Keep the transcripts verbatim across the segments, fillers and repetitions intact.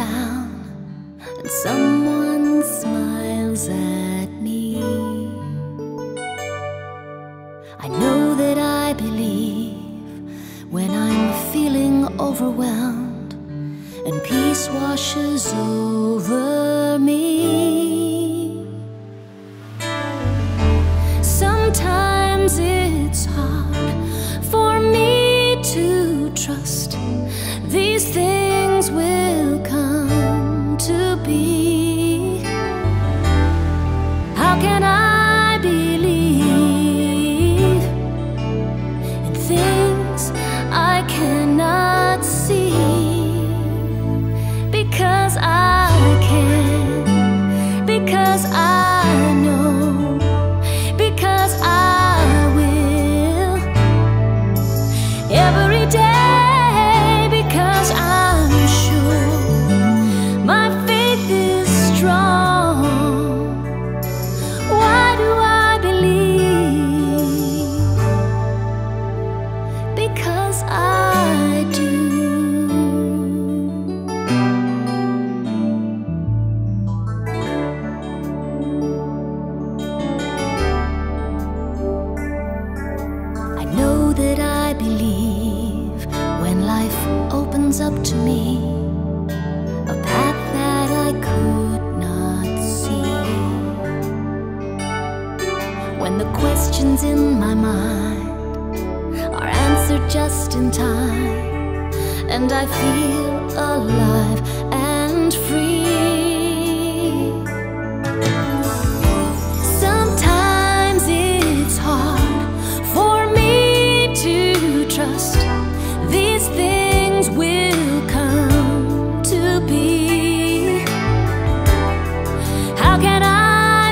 down and someone smiles at me. I know that I believe when I'm feeling overwhelmed and peace washes over me. Sometimes it's hard for me to trust these things will come to be. How can I believe in things I cannot see? Because I can, because I know, because I will every day. That I believe when life opens up to me a path that I could not see. When the questions in my mind are answered just in time, and I feel alive and free. Sometimes it's hard trust these things will come to be. How can I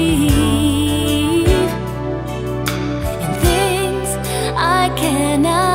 believe in things I cannot